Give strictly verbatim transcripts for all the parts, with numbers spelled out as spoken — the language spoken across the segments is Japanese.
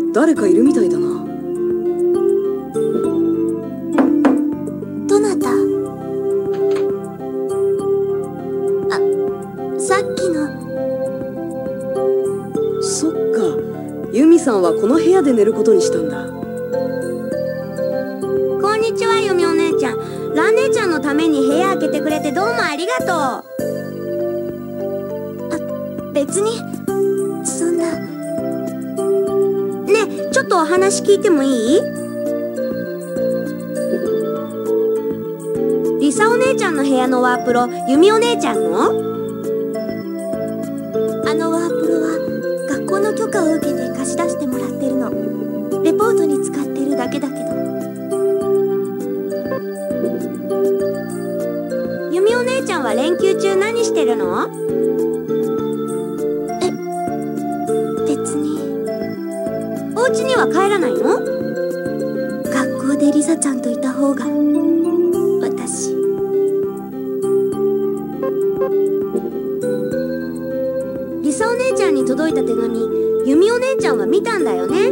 誰かいるみたいだな。 どなた？あ、さっきの。 そっか、ユミさんはこの部屋で寝ることにしたんだ。 こんにちは、ユミお姉ちゃん。ラン姉ちゃんのために部屋開けてくれてどうもありがとう。 あ、別にそんな。 ねえ、ちょっとお話聞いてもいい？リサお姉ちゃんの部屋のワープロ、ユミお姉ちゃんの？ あのワープロは学校の許可を受けて貸し出してもらってるの。レポートに使ってるだけだけど。 ユミお姉ちゃんは連休中何してるの？ え、別に。 お家には帰らないの？ 学校でリサちゃんといた方が、私。 リサお姉ちゃんに届いた手紙、ユミお姉ちゃんは見たんだよね？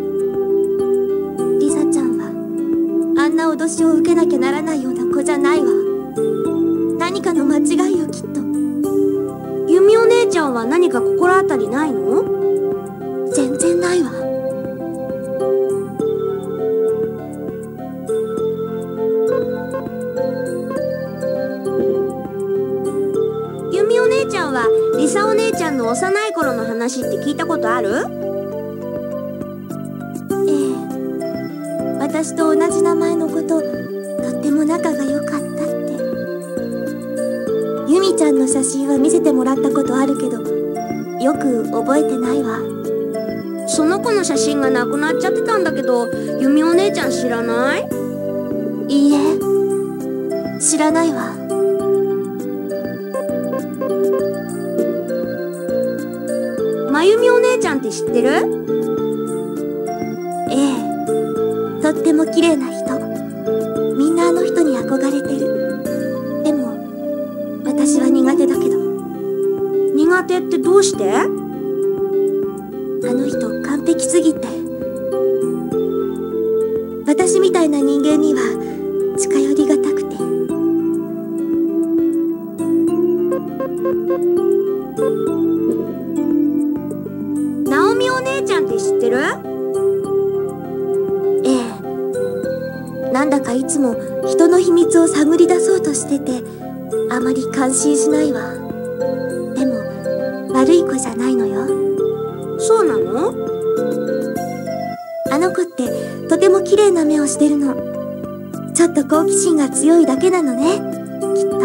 リサちゃんはあんな脅しを受けなきゃならないような子じゃないわ。何かの間違いよ、きっと。 ユミお姉ちゃんは何か心当たりないの？ 全然ないわ。 ユミお姉ちゃんはリサお姉ちゃんの幼い頃の話って聞いたことある？ ええ、私と同じ名前の子ととっても仲が良かったって。ユミちゃんの写真は見せてもらったことあるけど、よく覚えてないわ。 その子の写真がなくなっちゃってたんだけど、ユミお姉ちゃん知らない？ いいえ、知らないわ。 まゆみお姉ちゃんって知ってる？ ええ、とっても綺麗な人。みんなあの人に憧れてる。でも私は苦手だけど。 苦手ってどうして？ あの人完璧すぎて。私みたいな人間には近寄りがたくて。 ナオミお姉ちゃんって知ってる？ ええ、なんだかいつも人の秘密を探り出そうとしてて、あまり感心しないわ。でも悪い子じゃないのよ。 そうなの？ あの子ってとても綺麗な目をしてるの。ちょっと好奇心が強いだけなのね、きっと。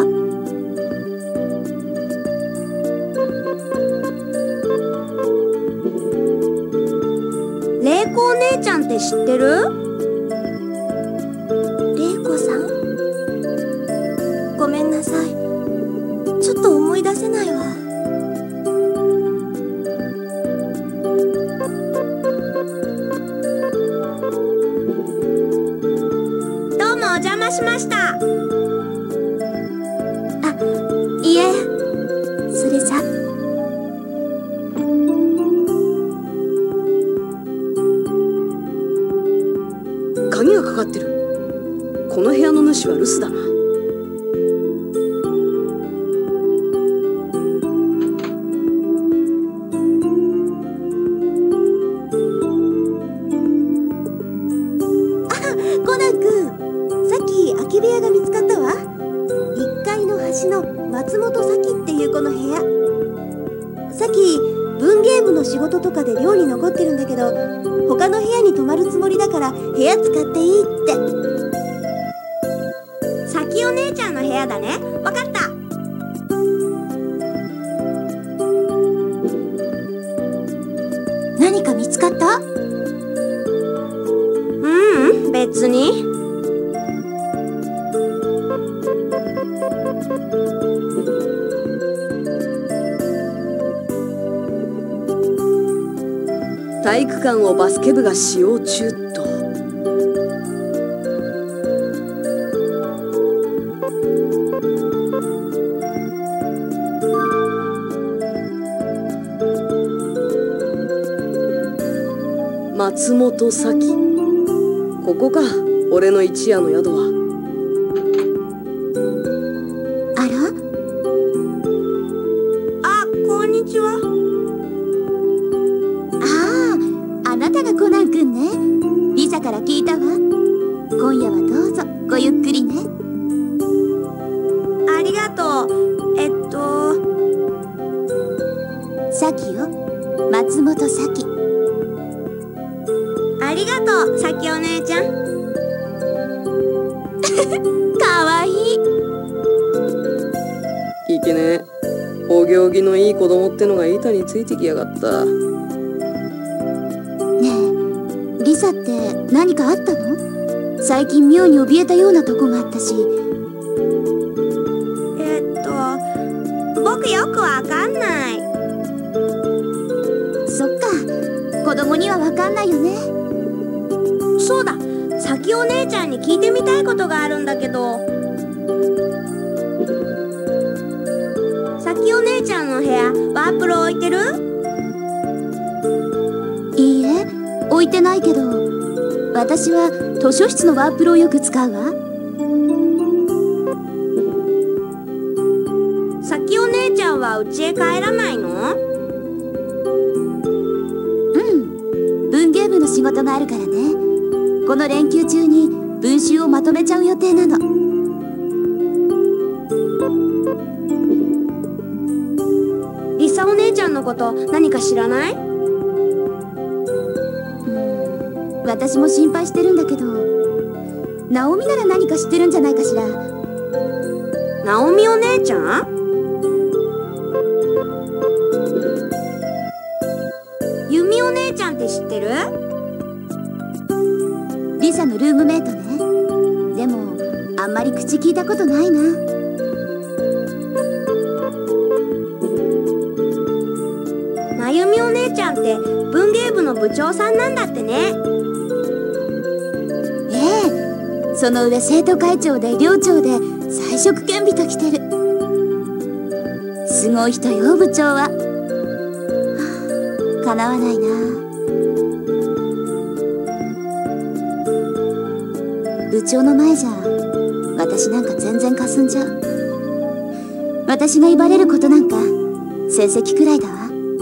レイコお姉ちゃんって知ってる？ レイコさん？ごめんなさい。ちょっと思い出せないわ。 どうもお邪魔しました。 あ、いえ、それじゃ。 鍵がかかってる。この部屋の主は留守だな。 コナン君、さっき空き部屋が見つかったわ。いっかいの端の松本咲っていう子の部屋。さっき文芸部の仕事とかで寮に残ってるんだけど、他の部屋に泊まるつもりだから部屋使っていいって。 さきお姉ちゃんの部屋だね。わかった。 何か見つかった？ ううん、別に。 体育館をバスケ部が使用中と。 松本咲。ここか、俺の一夜の宿は。 あら？ あ、こんにちは。 ああ、あなたがコナン君ね。リサから聞いたわ。今夜はどうぞごゆっくりね。 ありがとう。えっとサキよ、松本サキ。 ありがとう、さきお姉ちゃん。 かわいい。 いけねえ。お行儀のいい子供ってのが板についてきやがった。 ねえ、リサって何かあったの？最近妙に怯えたようなとこがあったし。 えっと僕よくわかんない。 そっか、子供にはわかんないよね。 そうだ、さきお姉ちゃんに聞いてみたいことがあるんだけど。さきお姉ちゃんの部屋、ワープロ置いてる？ いいえ、置いてないけど、私は図書室のワープロをよく使うわ。 さきお姉ちゃんは家へ帰らないの？ うん、文芸部の仕事があるからね。この連休中に文集をまとめちゃう予定なの。 リサお姉ちゃんのこと何か知らない？ うん、私も心配してるんだけど、ナオミなら何か知ってるんじゃないかしら。 ナオミお姉ちゃん？ユミお姉ちゃんって知ってる？ リサのルームメイトね。でもあんまり口聞いたことないな。 まゆみお姉ちゃんって文芸部の部長さんなんだってね。 ええ、その上生徒会長で寮長で才色兼備と来てる。すごい人よ、部長は。はあ、かなわないな。部長の前じゃ私なんか全然かすんじゃう。私が威張れることなんか成績くらいだわ。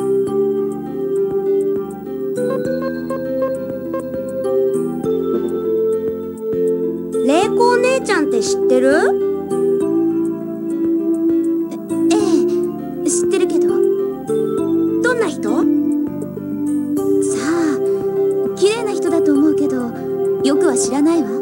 玲子お姉ちゃんって知ってる？ ええ、知ってるけど。 どんな人？ さあ、綺麗な人だと思うけどよくは知らないわ。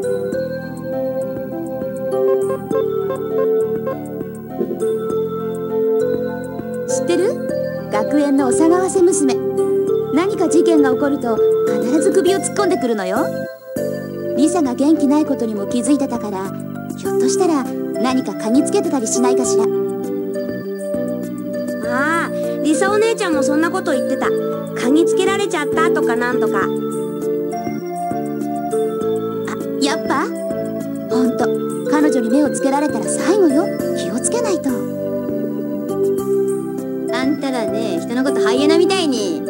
知ってる？学園のお騒がせ娘。何か事件が起こると必ず首を突っ込んでくるのよ。リサが元気ないことにも気づいてたから、ひょっとしたら何か嗅ぎつけてたりしないかしら。 ああ、リサお姉ちゃんもそんなこと言ってた。嗅ぎつけられちゃったとかなんとか。 あ、やっぱ？ほんと、彼女に目をつけられたら最後よ。気をつけないと。あんたらね、人のことハイエナみたいに。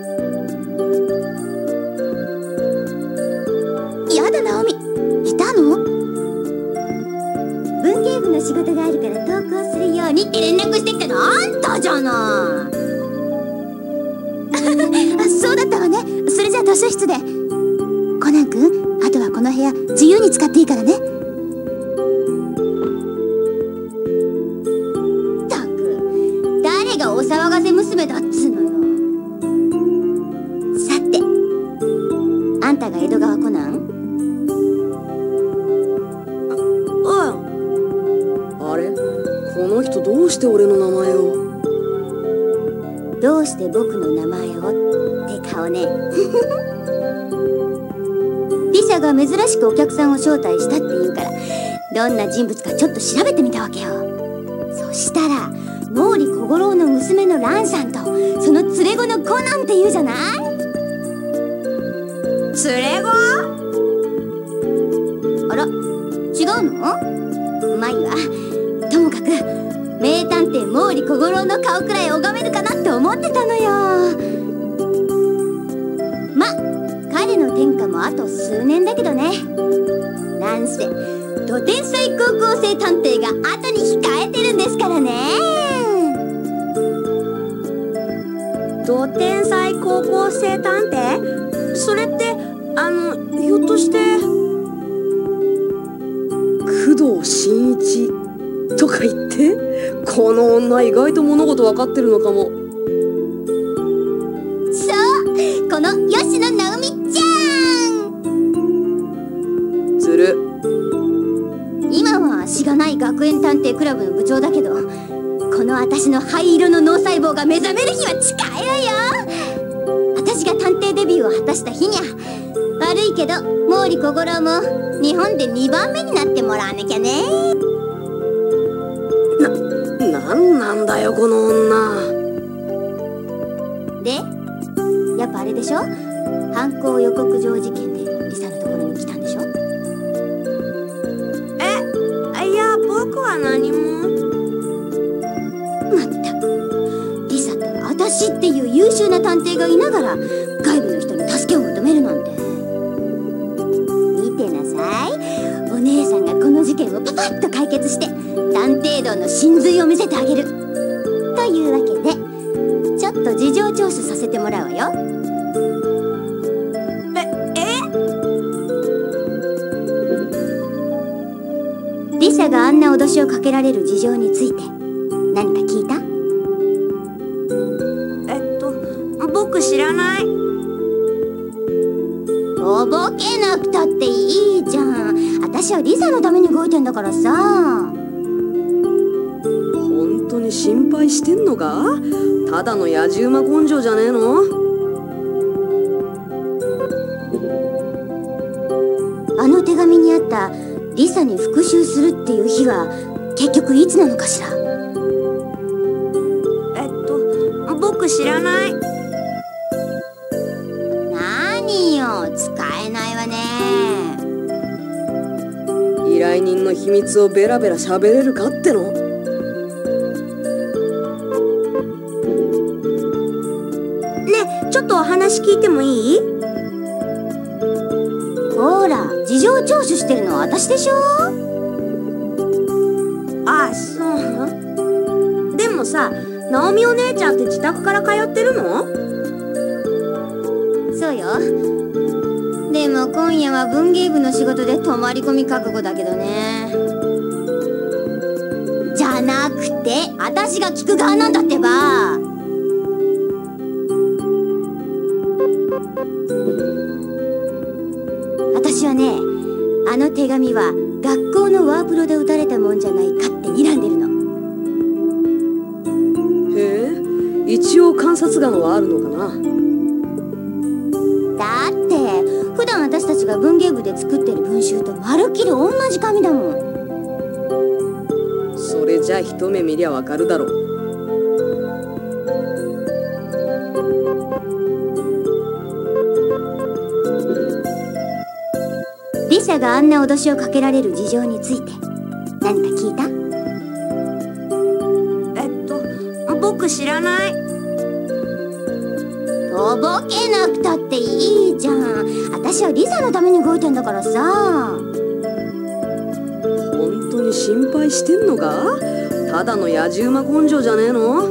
やだ、ナオミ。いたの？文芸部の仕事があるから投稿するようにって連絡してきたのあんたじゃない。あ、そうだったわね。それじゃあ図書室で。コナン君、あとはこの部屋自由に使っていいからね。ったく、誰がお騒がせ娘だっつうのよ。さて、あんたが江戸川コナン？ あれ、この人どうして俺の名前を？ どうして僕の名前をって顔ね。リサが珍しくお客さんを招待したって言うから、どんな人物かちょっと調べてみたわけよ。そしたら毛利小五郎の娘の蘭さんとその連れ子のコナンって言うじゃない。 連れ子？ あら、違うの？まあいいわ。ともかく名探偵毛利小五郎の顔くらい拝めるかなって思ってたのよ。ま、彼の天下もあと数年だけどね。なんせど天才高校生探偵が後に控えてるんですからね。 ど天才高校生探偵？それってあのひょっとして工藤新一とか言って、この女意外と物事分かってるのかも。 そう、この吉野直美ちゃん。 ずる。 今はしがない学園探偵クラブの部長だけど、この私の灰色の脳細胞が目覚める日は近いわよ。私が探偵デビューを果たした日にゃ、悪いけど毛利小五郎も日本でにばんめになってもらわなきゃね。 な、なんなんだよこの女。 で、やっぱあれでしょ、犯行予告状事件でリサのところに来たんでしょ。 え、いや僕は何も。 まったく、リサって私っていう優秀な探偵がいながら外部の人に助けを求めるなんて。見てなさい、お姉さんがこの事件をパパッと解決して探偵道の真髄を見せてあげる。というわけでちょっと事情聴取させてもらうわよ。 え、え？ リサがあんな脅しをかけられる事情について何か聞いた？ えっと僕知らない。 とぼけなくたっていいじゃん。私はリサのために動いてんだからさ。 本当に心配してんのか？ただの野じ馬根性じゃねえの？ あの手紙にあったリサに復讐するっていう日は結局いつなのかしら？ えっと僕知らない。 何よ、使えないわね。 依頼人の秘密をベラベラ喋れるかっての。 ね、ちょっとお話聞いてもいい？ ほら、事情聴取してるのは私でしょ。 あ、そう。でもさ、直美お姉ちゃんって自宅から通ってるの？ そうよ。でも今夜は文芸部の仕事で泊まり込み覚悟だけどね。じゃなくて私が聞く側なんだってば。私はね、あの手紙は学校のワープロで打たれたもんじゃないかって睨んでるの。 へえ、一応観察眼はあるのかな。 だって普段私たちが文芸部で作ってる文集とまるっきり同じ紙だもん。 それじゃ一目見りゃわかるだろう。 リサがあんな脅しをかけられる事情について何か聞いた？ えっと僕知らない。 とぼけなくたっていいじゃん。私はリサのために動いてんだからさ。 本当に心配してんのか？ただの野じ馬根性じゃねえの？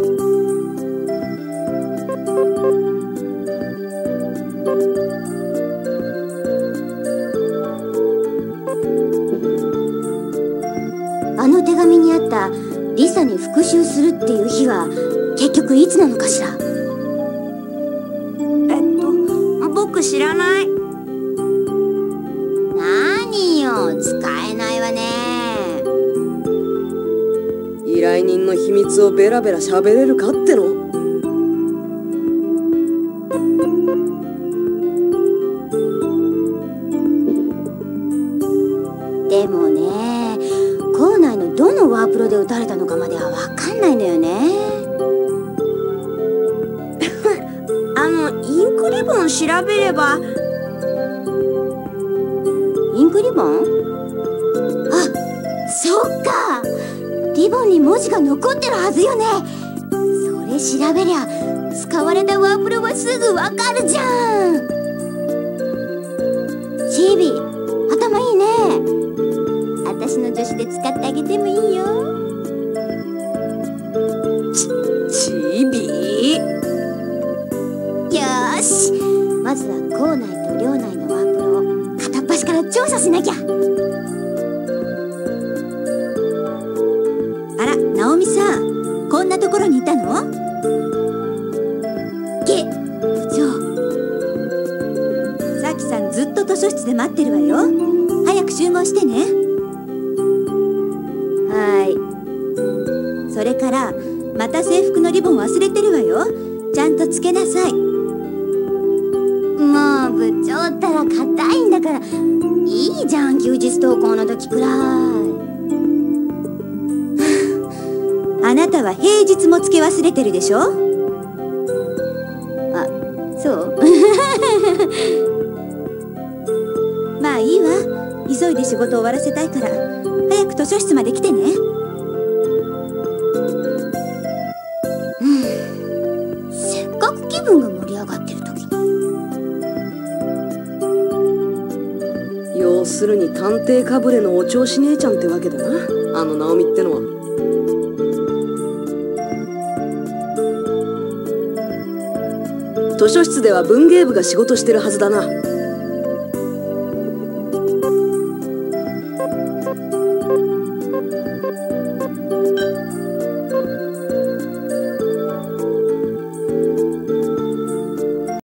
あの手紙にあったリサに復讐するっていう日は結局いつなのかしら？ えっと僕知らない。 何よ、使えないわね。 依頼人の秘密をベラベラ喋れるかっての。 でもね、校内のどのワープロで打たれたのかまでは分かんないのよね。 あのインクリボン調べれば。 インクリボン？あ、そっか。リボンに文字が残ってるはずよね。それ調べりゃ使われたワープロはすぐ分かるじゃん。 チビ、頭いいね。私の助手で使ってあげてもいいよ。 ち、チビ。 よーし、まずは校内と寮内のワープロを片っ端から調査しなきゃ。あら、ナオミさん、こんなところにいたの？げ、部長。さきさんずっと図書室で待ってるわよ。早く集合してね。はい。それからまた制服のリボン忘れてるわよ。ちゃんとつけなさい。もう部長ったら硬いんだからいいじゃん、休日登校の時くらい。あなたは平日もつけ忘れてるでしょ。あ、そうまあいいわ。急いで仕事を終わらせたいから早く図書室まで来てね。うん、せっかく気分が盛り上がってる時に。 要するに探偵かぶれのお調子姉ちゃんってわけだな、あのナオミってのは。図書室では文芸部が仕事してるはずだな。